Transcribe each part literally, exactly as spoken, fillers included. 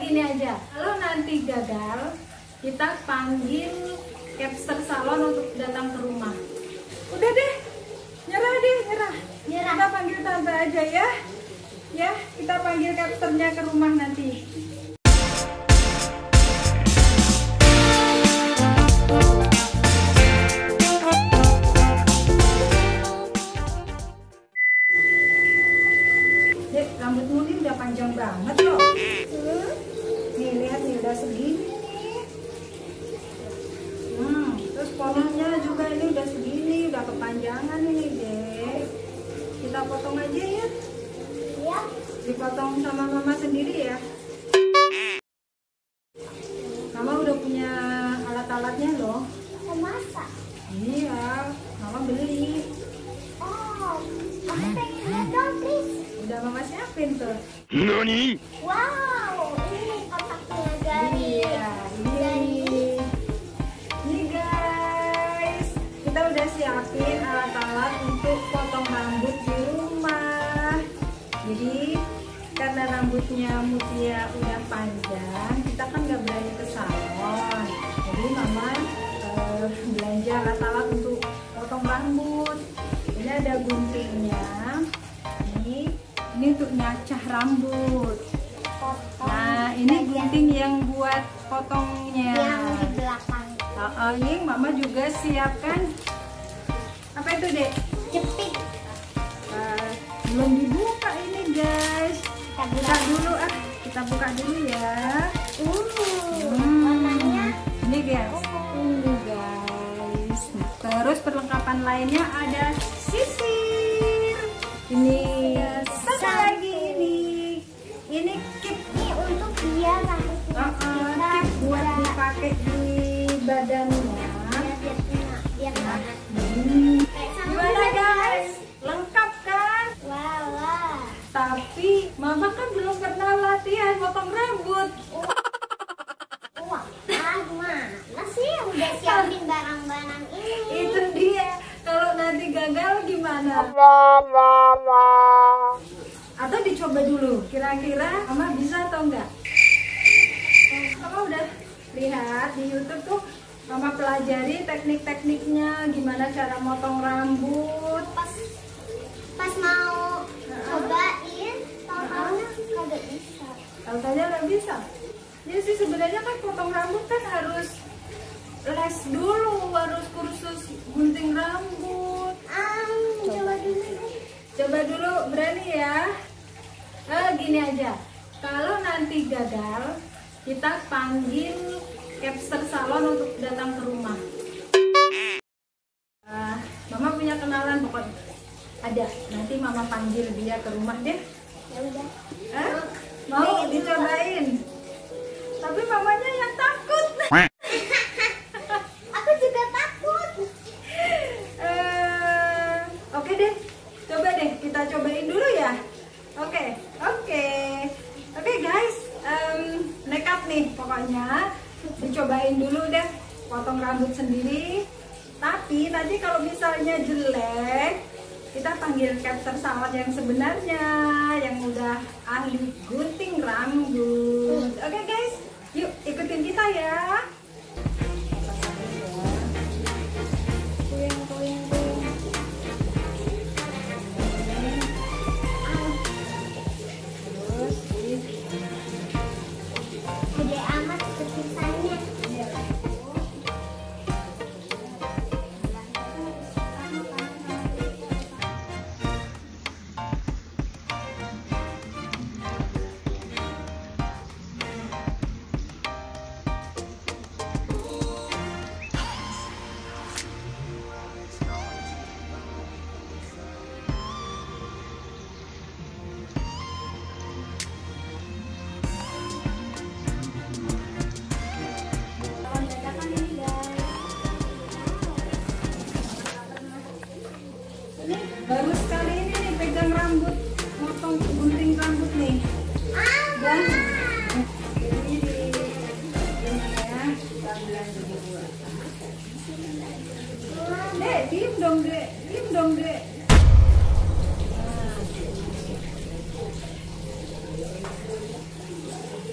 gini aja, kalau nanti gagal, kita panggil capster salon untuk datang ke rumah. Udah deh, nyerah deh, nyerah. Nyerah. Kita panggil tante aja ya. Ya, kita panggil capsternya ke rumah nanti. Dek, rambutmu ini udah panjang banget loh. Hmm? Nih, lihat nih, udah segini nih. Hmm, terus poninya juga ini udah segini, udah kepanjangan nih, Dek. Kita potong aja ya. Ya. Dipotong sama mama sendiri ya. Mama udah punya alat-alatnya loh. Mau masak? Iya, mama beli. Oh, aku pengen lihat dong, please. Udah mama siapin tuh. Nani? Wow, ini kotaknya dari Iya, ini. Ini guys, kita udah siapin alat-alat untuk potong rambut di rumah. Jadi karena rambutnya Mutia udah panjang, kita kan nggak berani ke salon. Jadi mama eh, belanja alat-alat untuk potong rambut. Ini ada guntingnya. Ini ini untuk nyacah rambut. potong. Nah, ini gunting yang buat potongnya. Yang di belakang. Oh, oh, ini mama juga siapkan. Apa itu, Dek? Jepit. Uh, belum dibuka ini, guys. Kita Buka buka. dulu ah. Kita buka dulu ya. Uh, Hmm. warnanya. Ini, guys. Ini, guys. Terus perlengkapan lainnya ada sisir. Ini satu lagi ini. Ini kip. Ini untuk dia rambutnya. Uh, uh, kip buat dipakai di badannya. Biar biar kena, biar panas. Hmm. Kayak sama Gimana, juga, guys? Lengkap kan? Wah, wah. Tapi mama kan belum pernah latihan potong rambut. Wah, ah, gimana sih udah siapin barang-barang ini? Itu dia. Kalau nanti gagal gimana? Atau dicoba dulu. Kira-kira mama bisa atau enggak? Mama udah lihat di YouTube tuh. Mama pelajari teknik-tekniknya, gimana cara motong rambut. Pas pas mau cobain, tahu-tahunya kagak bisa. Tahu saja nggak bisa. Ya sih sebenarnya kan potong rambut kan harus les dulu, harus kursus gunting rambut. Ah, coba dulu deh. Coba dulu, berani ya. Eh, gini aja. Kalau nanti gagal, kita panggil capster salon untuk datang ke rumah. Uh, mama punya kenalan pokoknya. Ada. Nanti mama panggil dia ke rumah deh. Ya udah. Eh? Mau dicobain? Tapi mamanya yang takut. Aku juga takut. Eh, Oke deh. Coba deh kita cobain dulu ya. Oke, oke, oke guys. Um, nekat nih pokoknya. Dicobain dulu deh potong rambut sendiri. Tapi nanti kalau misalnya jelek, kita panggil capster salon yang sebenarnya, yang udah ahli gunting rambut. Oke guys, yuk ikutin kita ya. Goyang, goyang, goyang. Terus di Gede amat kepisannya.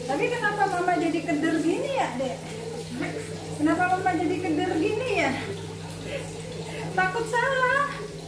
Tapi kenapa mama jadi keder gini ya, Dek? Kenapa mama jadi keder gini ya? Takut salah.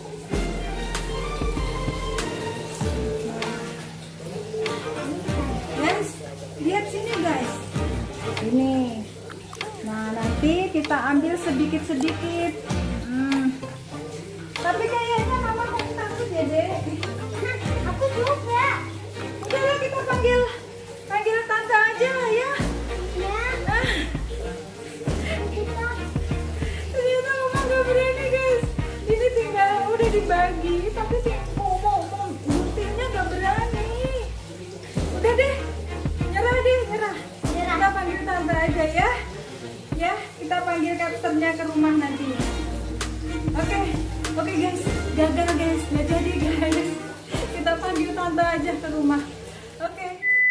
Guys, lihat sini guys. Ini. Nah, nanti kita ambil sedikit-sedikit. Hmm. Tapi kayaknya mama masih takut ya, Dek. Aku juga. Udahlah, kita panggil panggil tante aja lah ya. Ya. Ah. Kita. Ternyata mama gak berani guys. Ini tinggal udah dibagi, tapi sih mau mau mau guntingnya gak berani. Udah deh, nyerah deh, nyerah. Nyerah. Kita panggil tante aja ya. Ya, kita panggil kaptennya ke rumah nanti. Oke, oke guys, gagal guys, nggak jadi guys. Kita panggil tante aja ke rumah. Oke.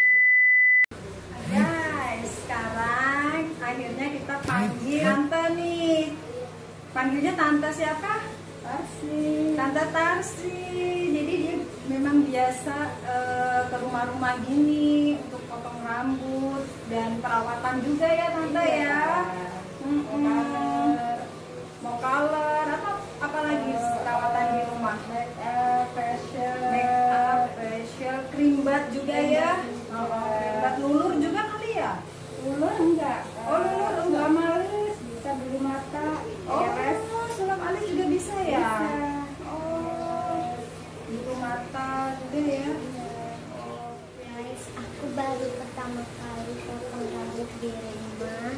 Guys, sekarang akhirnya kita panggil tante nih. Panggilnya tante siapa? Tarsi. Tante Tarsi. Jadi dia memang biasa uh, ke rumah-rumah gini untuk potong rambut dan perawatan juga ya tante ya. Mm -mm. Mau color atau apalagi perawatan di rumah? Make up, facial, make up, facial, cream bath juga ya. Oh, cream bath lulur juga kali ya? Lulur enggak? Oh lulur enggak, malis bisa beli mata. Oh, sulam alis juga bisa ya? Oh, bulu mata juga ya? Guys, aku baru pertama kali potong rambut di rumah.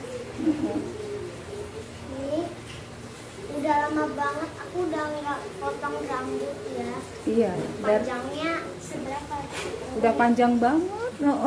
Ini udah lama banget aku udah nggak potong rambut ya. Iya. Panjangnya seberapa? Udah panjang banget.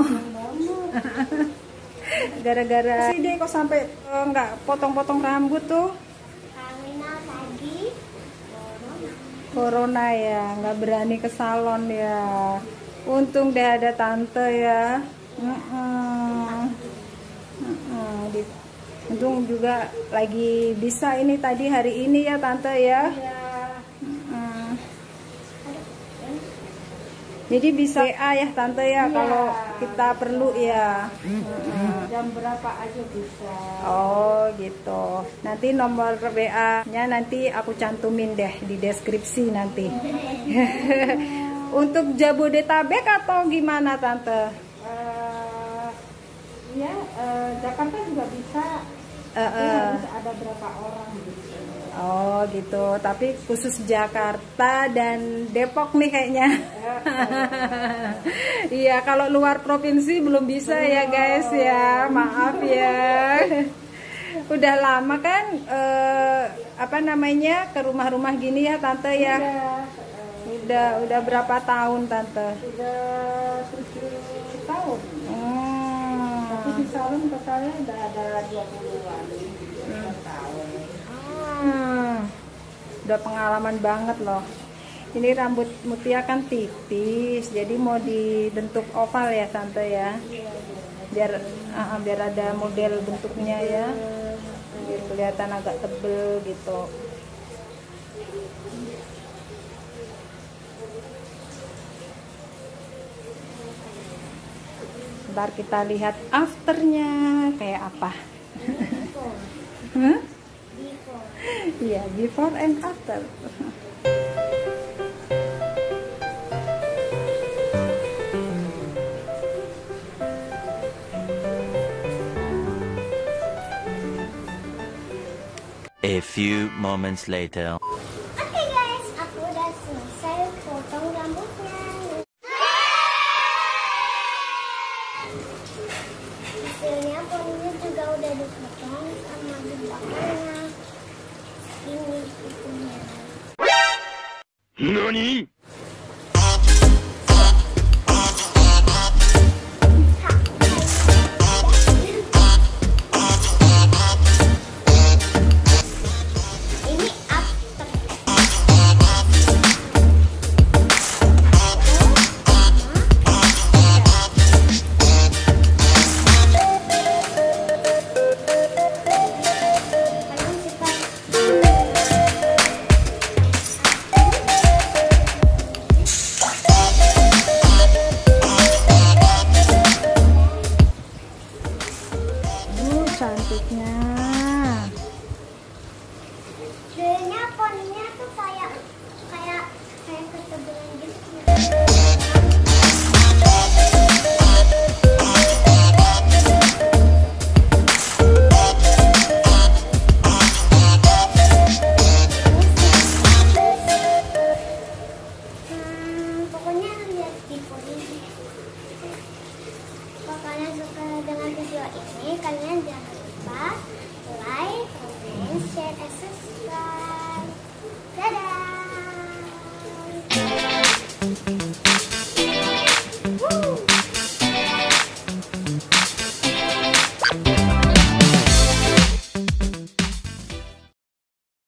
Gara-gara sih deh kok sampai nggak uh, potong-potong rambut tuh. Karena tadi Corona ya, nggak berani ke salon ya. Untung deh ada tante ya. Uh-uh. Uh-uh. Di Untung juga lagi bisa ini tadi hari ini ya tante ya. Hmm. Jadi bisa W A ya tante ya, ya. Kalau kita perlu ya. Hmm. Jam berapa aja bisa. Oh gitu. Nanti nomor W A-nya nanti aku cantumin deh di deskripsi nanti. Untuk Jabodetabek atau gimana tante? Uh, ya uh, Jakarta juga bisa. Uh, uh. Ada berapa orang gitu. Oh gitu, tapi khusus Jakarta dan Depok nih kayaknya. Iya, kalau luar provinsi belum bisa belum. Ya guys ya, maaf ya. Udah lama kan uh, apa namanya ke rumah-rumah gini ya tante ya. Udah, udah, udah berapa tahun tante? Udah tujuh tahun. Hmm. Tapi di salon totalnya udah ada dua puluhan tahun. Hmm. Udah pengalaman banget loh. Ini rambut Mutia kan tipis, jadi mau dibentuk oval ya tante ya. Biar uh, biar ada model bentuknya ya. Biar kelihatan agak tebel gitu. Ntar kita lihat afternya kayak apa. Huh? Iya, yeah, before and after. A few moments later. Oke guys, aku udah selesai potong rambutnya. Hasilnya poninya juga udah dipotong sama di belakangnya. Ini itunya. Nani? cantiknya. Dulunya poninya tuh kayak kayak kayak ketebalan gitu. Hmm, pokoknya lihat di poni. Kalau kalian suka dengan video ini, kalian jangan lupa like, comment, share, and subscribe. Dadah! Woo!